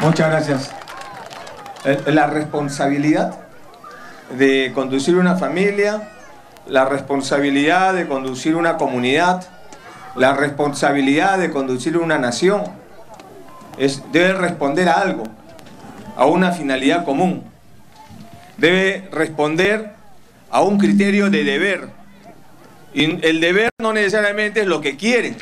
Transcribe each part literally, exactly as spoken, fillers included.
Muchas gracias. La responsabilidad de conducir una familia, la responsabilidad de conducir una comunidad, la responsabilidad de conducir una nación, es, debe responder a algo, a una finalidad común. Debe responder a un criterio de deber. Y el deber no necesariamente es lo que quieren,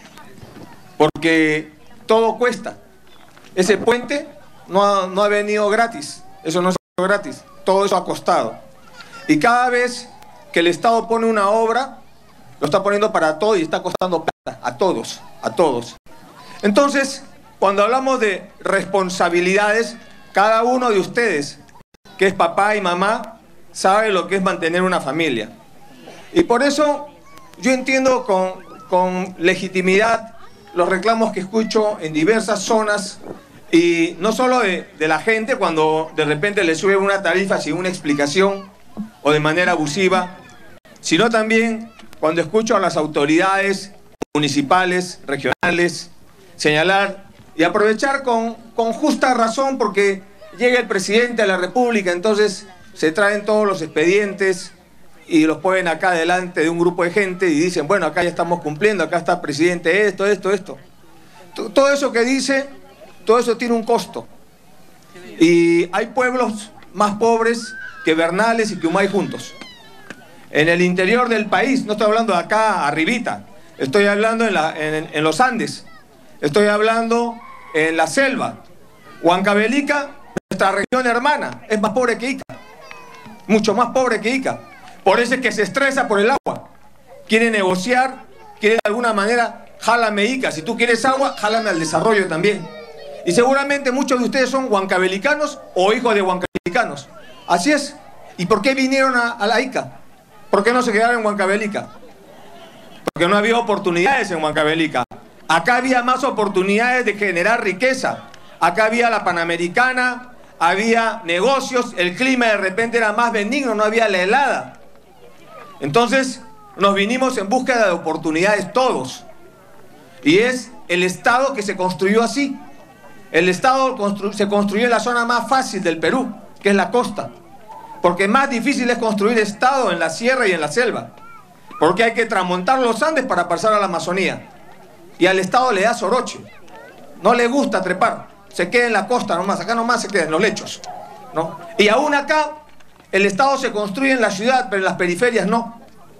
porque todo cuesta. Ese puente no ha, no ha venido gratis, eso no es gratis, todo eso ha costado. Y cada vez que el Estado pone una obra, lo está poniendo para todo y está costando plata, a todos, a todos. Entonces, cuando hablamos de responsabilidades, cada uno de ustedes, que es papá y mamá, sabe lo que es mantener una familia. Y por eso yo entiendo con, con legitimidad los reclamos que escucho en diversas zonas, y no solo de, de la gente cuando de repente le sube una tarifa sin una explicación o de manera abusiva, sino también cuando escucho a las autoridades municipales, regionales, señalar y aprovechar con, con justa razón, porque llega el presidente de la República, entonces se traen todos los expedientes y los ponen acá delante de un grupo de gente y dicen, bueno, acá ya estamos cumpliendo, acá está el presidente, esto, esto, esto. Todo eso que dice, todo eso tiene un costo. Y hay pueblos más pobres que Bernales y que Humay juntos. En el interior del país, no estoy hablando de acá arribita, estoy hablando en, la, en, en los Andes, estoy hablando en la selva. Huancavelica, nuestra región hermana, es más pobre que Ica, mucho más pobre que Ica. Por eso es que se estresa por el agua. Quiere negociar, quiere de alguna manera, jálame Ica. Si tú quieres agua, jálame al desarrollo también. Y seguramente muchos de ustedes son huancavelicanos o hijos de huancavelicanos. Así es. ¿Y por qué vinieron a, a la Ica? ¿Por qué no se quedaron en Huancavelica? Porque no había oportunidades en Huancavelica. Acá había más oportunidades de generar riqueza. Acá había la Panamericana, había negocios, el clima de repente era más benigno, no había la helada. Entonces nos vinimos en búsqueda de oportunidades todos. Y es el Estado que se construyó así. El Estado constru- se construyó en la zona más fácil del Perú, que es la costa. Porque más difícil es construir Estado en la sierra y en la selva. Porque hay que tramontar los Andes para pasar a la Amazonía. Y al Estado le da soroche. No le gusta trepar. Se queda en la costa nomás, acá nomás se queda en los lechos, ¿no? Y aún acá el Estado se construye en la ciudad, pero en las periferias no.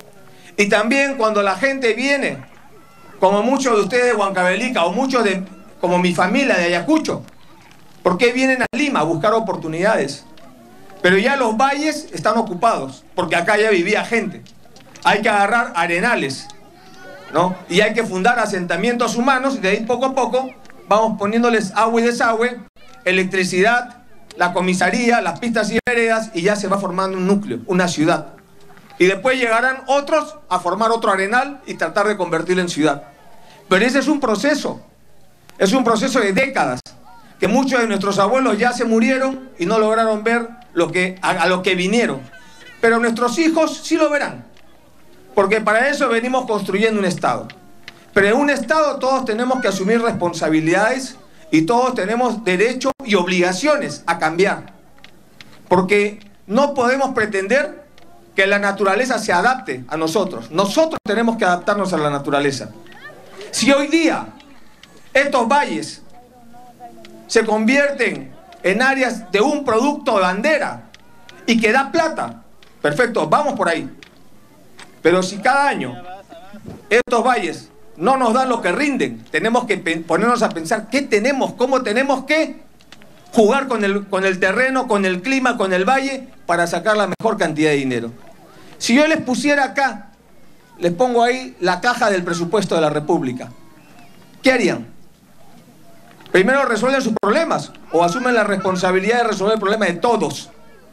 Y también cuando la gente viene, como muchos de ustedes de Huancavelica o muchos de, como mi familia de Ayacucho, ¿por qué vienen a Lima a buscar oportunidades? Pero ya los valles están ocupados, porque acá ya vivía gente. Hay que agarrar arenales, ¿no? Y hay que fundar asentamientos humanos y de ahí poco a poco vamos poniéndoles agua y desagüe, electricidad, la comisaría, las pistas y veredas, y ya se va formando un núcleo, una ciudad. Y después llegarán otros a formar otro arenal y tratar de convertirlo en ciudad. Pero ese es un proceso, es un proceso de décadas, que muchos de nuestros abuelos ya se murieron y no lograron ver lo que, a, a lo que vinieron. Pero nuestros hijos sí lo verán, porque para eso venimos construyendo un Estado. Pero en un Estado todos tenemos que asumir responsabilidades y todos tenemos derecho y obligaciones a cambiar. Porque no podemos pretender que la naturaleza se adapte a nosotros. Nosotros tenemos que adaptarnos a la naturaleza. Si hoy día estos valles se convierten en áreas de un producto de bandera y que da plata, perfecto, vamos por ahí. Pero si cada año estos valles no nos dan lo que rinden, tenemos que ponernos a pensar qué tenemos, cómo tenemos que jugar con el, con el terreno, con el clima, con el valle, para sacar la mejor cantidad de dinero. Si yo les pusiera acá, les pongo ahí la caja del presupuesto de la República, ¿qué harían? Primero resuelven sus problemas o asumen la responsabilidad de resolver el problema de todos.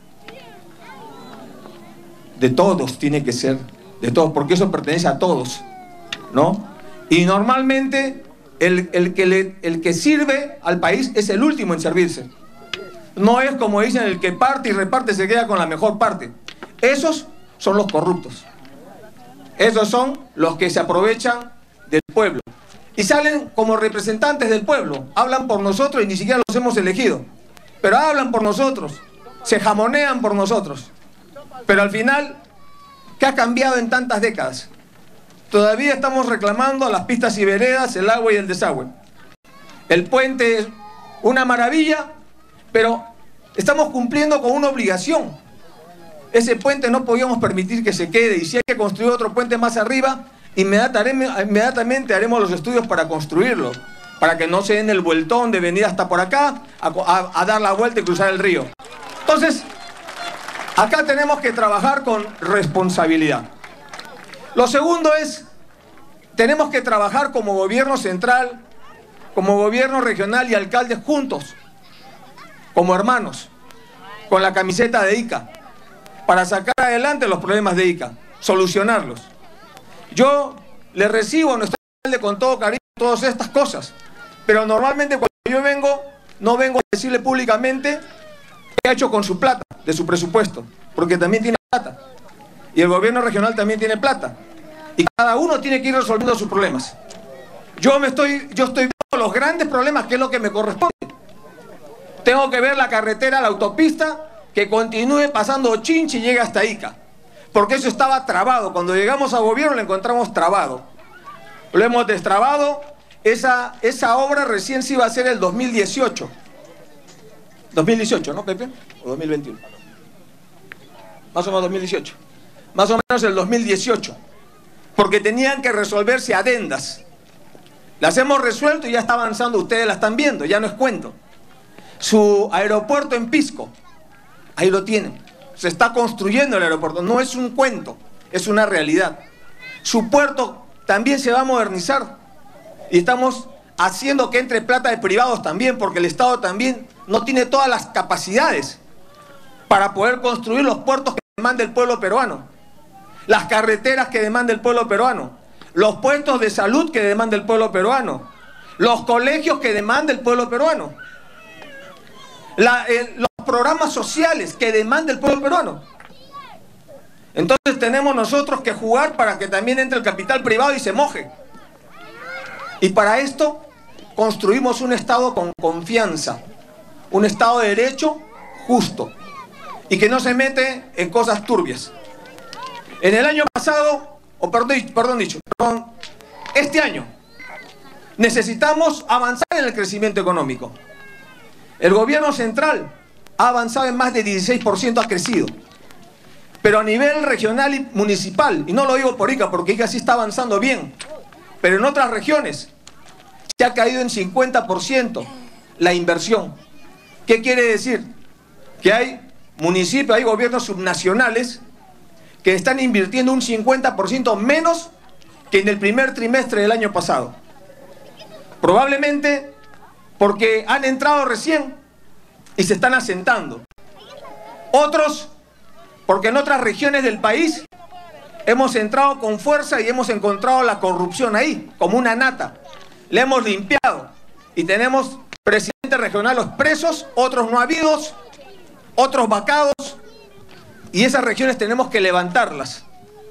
De todos tiene que ser, de todos, porque eso pertenece a todos, ¿no? Y normalmente el, el, que le, el que sirve al país es el último en servirse. No es como dicen, el que parte y reparte se queda con la mejor parte. Esos son los corruptos. Esos son los que se aprovechan del pueblo. y salen como representantes del pueblo, hablan por nosotros y ni siquiera los hemos elegido, pero hablan por nosotros, se jamonean por nosotros. Pero al final, ¿qué ha cambiado en tantas décadas? Todavía estamos reclamando las pistas y veredas, el agua y el desagüe. El puente es una maravilla, pero estamos cumpliendo con una obligación. Ese puente no podíamos permitir que se quede, y si hay que construir otro puente más arriba, inmediatamente haremos los estudios para construirlo, para que no se den el vueltón de venir hasta por acá a, a, a dar la vuelta y cruzar el río. Entonces, acá tenemos que trabajar con responsabilidad. Lo segundo es, tenemos que trabajar como gobierno central, como gobierno regional y alcaldes juntos, como hermanos, con la camiseta de Ica, para sacar adelante los problemas de Ica, solucionarlos. Yo le recibo a nuestro alcalde con todo cariño todas estas cosas, pero normalmente cuando yo vengo, no vengo a decirle públicamente qué ha hecho con su plata, de su presupuesto, porque también tiene plata, y el gobierno regional también tiene plata, y cada uno tiene que ir resolviendo sus problemas. Yo me estoy, yo estoy viendo los grandes problemas, que es lo que me corresponde. Tengo que ver la carretera, la autopista, que continúe pasando Chinchi y llegue hasta Ica, porque eso estaba trabado. Cuando llegamos a gobierno lo encontramos trabado, lo hemos destrabado. Esa, esa obra recién se iba a hacer el dos mil dieciocho, dos mil dieciocho, ¿no, Pepe? ¿O dos mil veintiuno? Más o menos dos mil dieciocho, más o menos el dos mil dieciocho, porque tenían que resolverse adendas. Las hemos resuelto y ya está avanzando, ustedes la están viendo, ya no es cuento. Su aeropuerto en Pisco, ahí lo tienen, se está construyendo el aeropuerto, no es un cuento, es una realidad. Su puerto también se va a modernizar y estamos haciendo que entre plata de privados también, porque el Estado también no tiene todas las capacidades para poder construir los puertos que demanda el pueblo peruano, las carreteras que demanda el pueblo peruano, los puestos de salud que demanda el pueblo peruano, los colegios que demanda el pueblo peruano, la, eh, los programas sociales que demanda el pueblo peruano. Entonces tenemos nosotros que jugar para que también entre el capital privado y se moje. Y para esto construimos un Estado con confianza, un Estado de derecho justo y que no se mete en cosas turbias. En el año pasado, o perdón, perdón dicho, perdón, este año necesitamos avanzar en el crecimiento económico. El gobierno central ha avanzado en más de dieciséis por ciento, ha crecido. Pero a nivel regional y municipal, y no lo digo por Ica, porque Ica sí está avanzando bien, pero en otras regiones se ha caído en cincuenta por ciento la inversión. ¿Qué quiere decir? Que hay municipios, hay gobiernos subnacionales que están invirtiendo un cincuenta por ciento menos que en el primer trimestre del año pasado. Probablemente porque han entrado recién y se están asentando. Otros porque en otras regiones del país hemos entrado con fuerza y hemos encontrado la corrupción ahí, como una nata. Le hemos limpiado y tenemos presidentes regionales presos, otros no habidos, otros vacados, y esas regiones tenemos que levantarlas.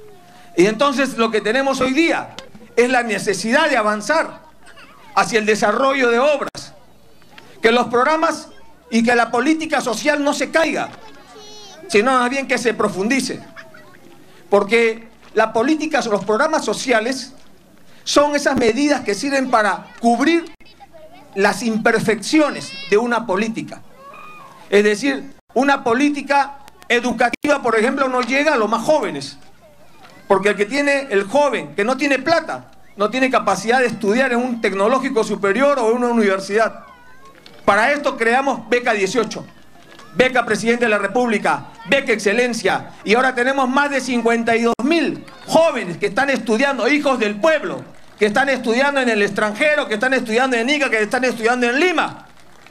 Y entonces lo que tenemos hoy día es la necesidad de avanzar hacia el desarrollo de obras, que los programas y que la política social no se caiga, sino más bien que se profundice, porque la política, los programas sociales son esas medidas que sirven para cubrir las imperfecciones de una política. Es decir, una política educativa, por ejemplo, no llega a los más jóvenes, porque el que tiene, el joven que no tiene plata, no tiene capacidad de estudiar en un tecnológico superior o en una universidad. Para esto creamos Beca dieciocho, Beca Presidente de la República, Beca Excelencia, y ahora tenemos más de cincuenta y dos mil jóvenes que están estudiando, hijos del pueblo, que están estudiando en el extranjero, que están estudiando en Ica, que están estudiando en Lima,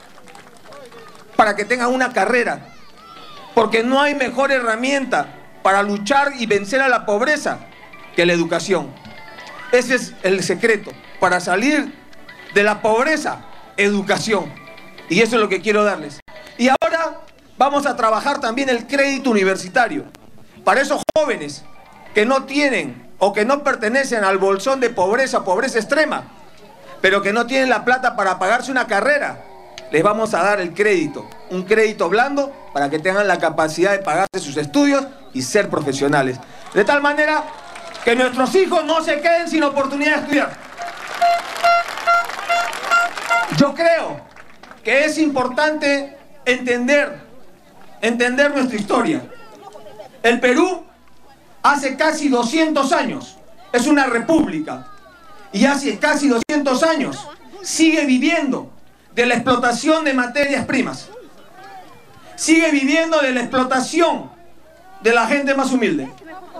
para que tengan una carrera, porque no hay mejor herramienta para luchar y vencer a la pobreza que la educación. Ese es el secreto, para salir de la pobreza, educación, y eso es lo que quiero darles. Y ahora vamos a trabajar también el crédito universitario, para esos jóvenes que no tienen o que no pertenecen al bolsón de pobreza, pobreza extrema. pero que no tienen la plata para pagarse una carrera, les vamos a dar el crédito, un crédito blando para que tengan la capacidad de pagarse sus estudios y ser profesionales. De tal manera que nuestros hijos no se queden sin oportunidad de estudiar. Yo creo que es importante entender, entender nuestra historia. El Perú hace casi doscientos años es una república y hace casi doscientos años sigue viviendo de la explotación de materias primas. Sigue viviendo de la explotación de la gente más humilde.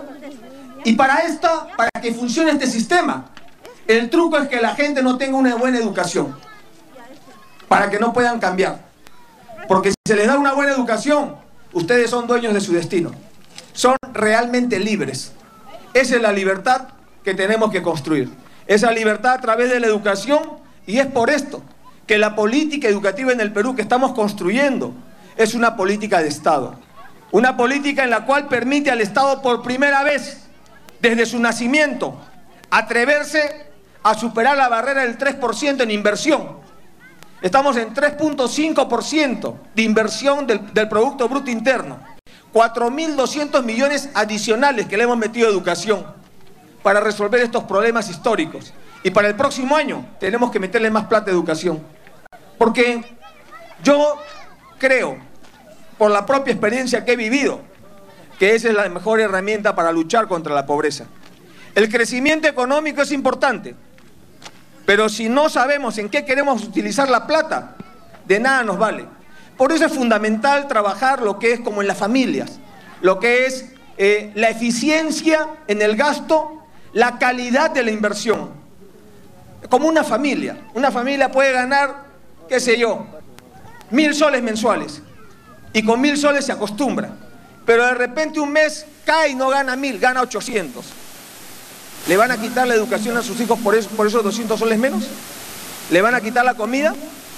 Y para esta, para que funcione este sistema, el truco es que la gente no tenga una buena educación, para que no puedan cambiar. Porque si se les da una buena educación, ustedes son dueños de su destino. Son realmente libres. Esa es la libertad que tenemos que construir. Esa libertad a través de la educación, y es por esto que la política educativa en el Perú que estamos construyendo es una política de Estado. Una política en la cual permite al Estado por primera vez, desde su nacimiento, atreverse a superar la barrera del tres por ciento en inversión. Estamos en tres punto cinco por ciento de inversión del, del Producto Bruto Interno. cuatro mil doscientos millones adicionales que le hemos metido a educación para resolver estos problemas históricos. Y para el próximo año tenemos que meterle más plata a educación. Porque yo creo, por la propia experiencia que he vivido, que esa es la mejor herramienta para luchar contra la pobreza. El crecimiento económico es importante, pero si no sabemos en qué queremos utilizar la plata, de nada nos vale. Por eso es fundamental trabajar lo que es como en las familias, lo que es eh, la eficiencia en el gasto, la calidad de la inversión. Como una familia, una familia puede ganar, qué sé yo, mil soles mensuales, y con mil soles se acostumbra, pero de repente un mes cae y no gana mil, gana ochocientos. ¿Le van a quitar la educación a sus hijos por, eso, por esos doscientos soles menos? ¿Le van a quitar la comida?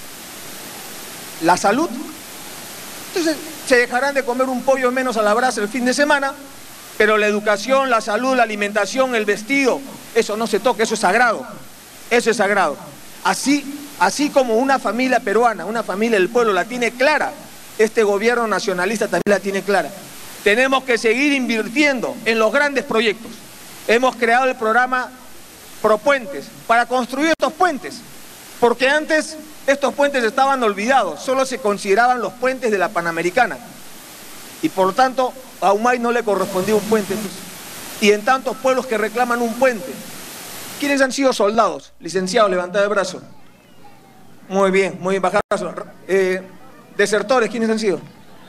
¿La salud? Entonces se dejarán de comer un pollo menos a la brasa el fin de semana, pero la educación, la salud, la alimentación, el vestido, eso no se toca, eso es sagrado. Eso es sagrado. Así, así como una familia peruana, una familia del pueblo la tiene clara, este gobierno nacionalista también la tiene clara. Tenemos que seguir invirtiendo en los grandes proyectos. Hemos creado el programa Propuentes para construir estos puentes, porque antes estos puentes estaban olvidados, solo se consideraban los puentes de la Panamericana. Y por lo tanto, a Humay no le correspondía un puente. Pues. Y en tantos pueblos que reclaman un puente. ¿Quiénes han sido soldados? Licenciados, levantad el brazo. Muy bien, muy bien, bajad el brazo. Eh, desertores, ¿quiénes han sido?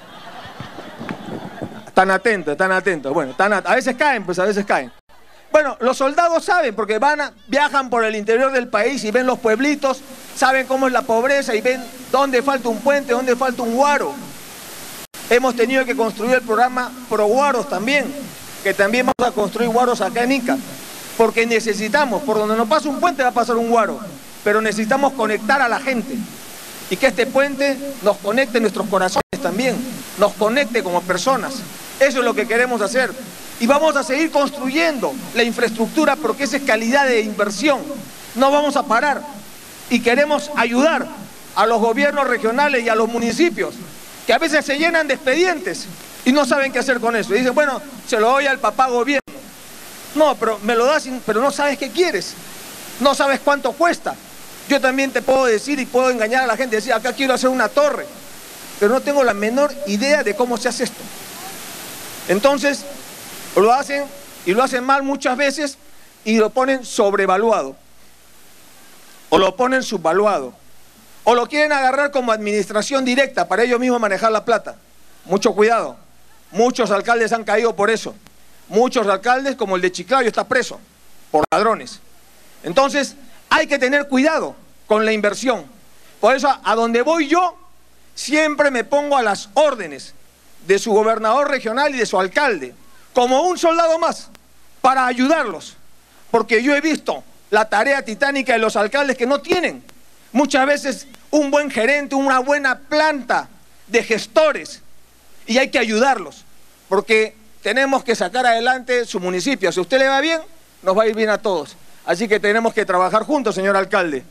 Están atentos, están atentos. Bueno, están at a veces caen, pues a veces caen. Bueno, los soldados saben, porque van a, viajan por el interior del país y ven los pueblitos, saben cómo es la pobreza y ven dónde falta un puente, dónde falta un guaro. Hemos tenido que construir el programa Pro Guaros también, que también vamos a construir guaros acá en Ica. Porque necesitamos, por donde nos pasa un puente va a pasar un guaro, pero necesitamos conectar a la gente y que este puente nos conecte en nuestros corazones también, nos conecte como personas. Eso es lo que queremos hacer y vamos a seguir construyendo la infraestructura porque esa es calidad de inversión. No vamos a parar y queremos ayudar a los gobiernos regionales y a los municipios que a veces se llenan de expedientes y no saben qué hacer con eso. Y dicen, bueno, se lo doy al papá gobierno. No, pero me lo das, pero no sabes qué quieres. No sabes cuánto cuesta. Yo también te puedo decir y puedo engañar a la gente y decir, acá quiero hacer una torre, pero no tengo la menor idea de cómo se hace esto. Entonces, lo hacen y lo hacen mal muchas veces y lo ponen sobrevaluado. O lo ponen subvaluado. O lo quieren agarrar como administración directa para ellos mismos manejar la plata. Mucho cuidado. Muchos alcaldes han caído por eso. Muchos alcaldes, como el de Chiclayo, está preso por ladrones. Entonces, hay que tener cuidado con la inversión. Por eso, a donde voy yo, siempre me pongo a las órdenes de su gobernador regional y de su alcalde, como un soldado más, para ayudarlos. Porque yo he visto la tarea titánica de los alcaldes que no tienen muchas veces un buen gerente, una buena planta de gestores, y hay que ayudarlos, porque tenemos que sacar adelante su municipio. Si a usted le va bien, nos va a ir bien a todos. Así que tenemos que trabajar juntos, señor alcalde.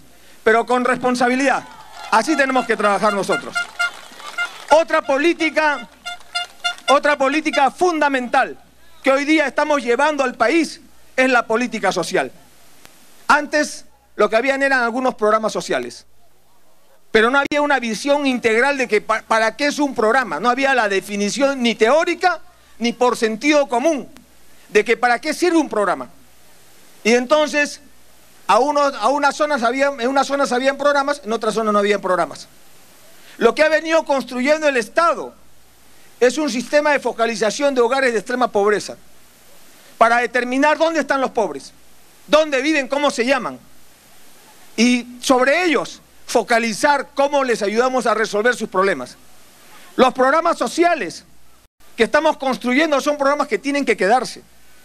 pero con responsabilidad. Así tenemos que trabajar nosotros. Otra política, otra política fundamental que hoy día estamos llevando al país es la política social. Antes lo que habían eran algunos programas sociales, pero no había una visión integral de que pa para qué es un programa. No había la definición ni teórica ni por sentido común de que para qué sirve un programa. Y entonces a, unos, a unas zonas había, en unas zonas habían programas, en otras zonas no habían programas. Lo que ha venido construyendo el Estado es un sistema de focalización de hogares de extrema pobreza para determinar dónde están los pobres, dónde viven, cómo se llaman, y sobre ellos focalizar cómo les ayudamos a resolver sus problemas. Los programas sociales que estamos construyendo son programas que tienen que quedarse.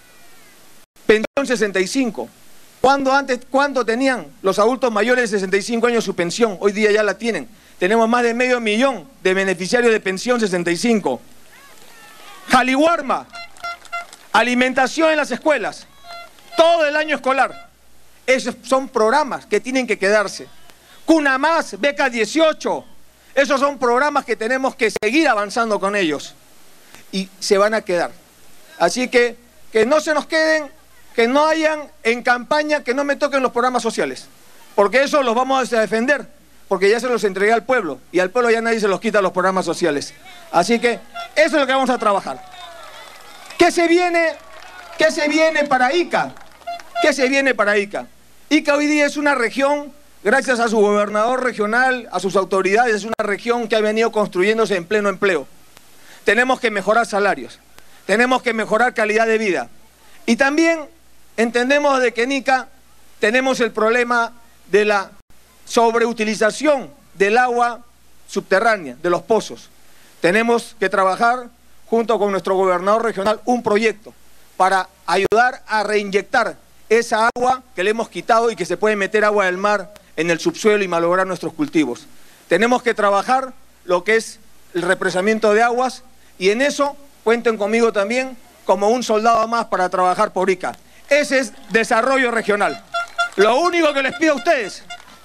Pensión sesenta y cinco. ¿Cuándo antes, cuánto tenían los adultos mayores de sesenta y cinco años su pensión? Hoy día ya la tienen. Tenemos más de medio millón de beneficiarios de pensión sesenta y cinco. Jaliwarma, alimentación en las escuelas, todo el año escolar. Esos son programas que tienen que quedarse. Cuna Más, Beca dieciocho, esos son programas que tenemos que seguir avanzando con ellos. Y se van a quedar. Así que, que no se nos queden, que no hayan en campaña, que no me toquen los programas sociales. Porque eso los vamos a defender, porque ya se los entregué al pueblo, y al pueblo ya nadie se los quita los programas sociales. Así que eso es lo que vamos a trabajar. ¿Qué se viene, qué se viene para Ica? ¿Qué se viene para Ica? Ica hoy día es una región, gracias a su gobernador regional, a sus autoridades, es una región que ha venido construyéndose en pleno empleo. Tenemos que mejorar salarios, tenemos que mejorar calidad de vida. Y también entendemos de que en Ica tenemos el problema de la sobreutilización del agua subterránea, de los pozos. Tenemos que trabajar junto con nuestro gobernador regional un proyecto para ayudar a reinyectar esa agua que le hemos quitado y que se puede meter agua del mar en el subsuelo y malograr nuestros cultivos. Tenemos que trabajar lo que es el represamiento de aguas, y en eso cuenten conmigo también como un soldado más para trabajar por Ica. Ese es desarrollo regional. Lo único que les pido a ustedes,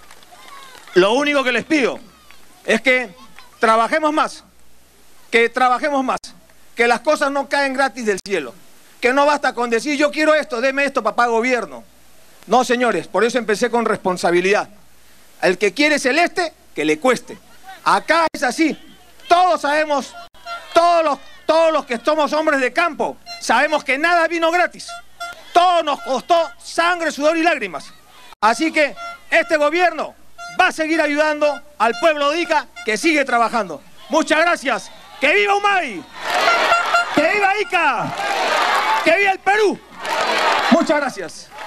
lo único que les pido es que trabajemos más, que trabajemos más, que las cosas no caen gratis del cielo, que no basta con decir yo quiero esto, deme esto, papá gobierno. No, señores, por eso empecé con responsabilidad. El que quiere celeste, que le cueste. Acá es así. Todos sabemos, todos los, todos los que somos hombres de campo, sabemos que nada vino gratis. Todo nos costó sangre, sudor y lágrimas. Así que este gobierno va a seguir ayudando al pueblo de Ica, que sigue trabajando. Muchas gracias. ¡Que viva Humay! ¡Que viva Ica! ¡Que viva el Perú! Muchas gracias.